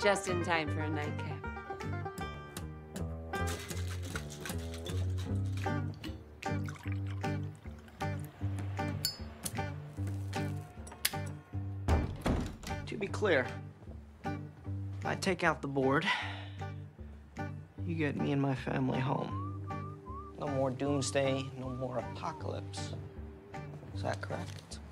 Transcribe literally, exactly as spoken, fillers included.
Just in time for a nightcap. To be clear, I take out the board. You get me and my family home. No more doomsday, no more apocalypse. Is that correct?